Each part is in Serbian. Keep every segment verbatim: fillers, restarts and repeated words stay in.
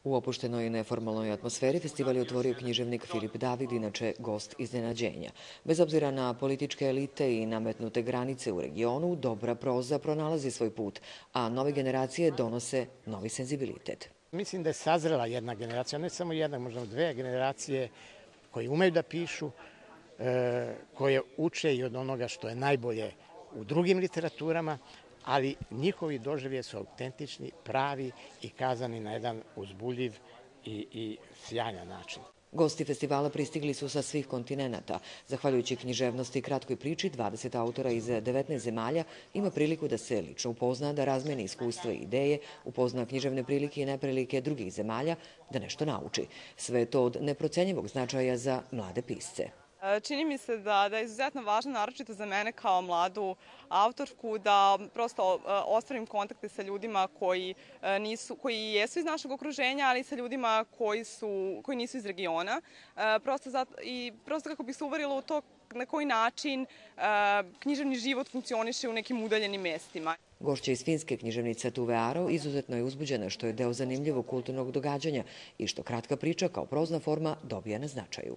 U opuštenoj i neformalnoj atmosferi festival je otvorio književnik Filip David, inače gost iznenađenja. Bez obzira na političke elite i nametnute granice u regionu, dobra proza pronalazi svoj put, a nove generacije donose novi senzibilitet. Mislim da je sazrela jedna generacija, ne samo jedna, možda dve generacije koji umeju da pišu, koje uče i od onoga što je najbolje u drugim literaturama, ali njihovi doživlje su autentični, pravi i kazani na jedan uzbudljiv i, i sjajan način. Gosti festivala pristigli su sa svih kontinenata. Zahvaljujući književnosti i kratkoj priči, dvadeset autora iz devetnaest zemalja ima priliku da se lično upozna, da razmeni iskustva i ideje, upozna književne prilike i neprilike drugih zemalja, da nešto nauči. Sve je to od neprocenjivog značaja za mlade pisce. Čini mi se da, da je izuzetno važno, naročito za mene kao mladu autorku, da prosto ostvarim kontakte sa ljudima koji, nisu, koji jesu iz našeg okruženja, ali i sa ljudima koji, su, koji nisu iz regiona. Prosto, zato, i prosto kako bi se uverila u to na koji način književni život funkcioniše u nekim udaljenim mestima. Gošća iz finske književnice Tuve Aro izuzetno je uzbuđena što je deo zanimljivog kulturnog događanja i što kratka priča kao prozna forma dobija na značaju.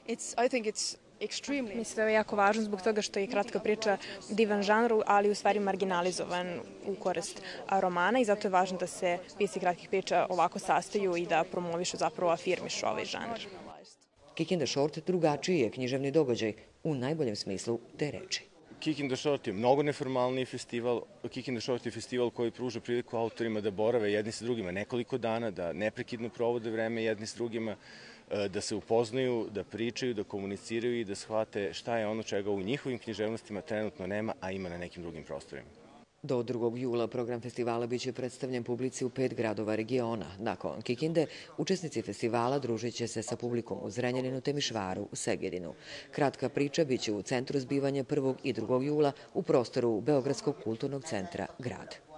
Mislim da je jako važno zbog toga što je kratka priča divan žanru, ali u stvari marginalizovan u korist romana i zato je važno da se pisci kratkih priča ovako sastaju i da promovišu, zapravo afirmišu ovaj žanr. Kick in the Short drugačiji je književni događaj u najboljem smislu te reči. Kick in the Short je mnogo neformalniji festival. Kick in the Short je festival koji pruža priliku autorima da borave jedni sa drugima nekoliko dana, da neprekidno provode vreme jedni s drugima, da se upoznaju, da pričaju, da komuniciraju i da shvate šta je ono čega u njihovim književnostima trenutno nema, a ima na nekim drugim prostorima. Do drugog jula program festivala biće predstavljen publici u pet gradova regiona. Nakon Kikinde, učesnici festivala družit će se sa publikom u Zrenjaninu, Temišvaru, Segedinu. Kratka priča biće u centru zbivanja prvog i drugog jula u prostoru Beogradskog kulturnog centra Grad.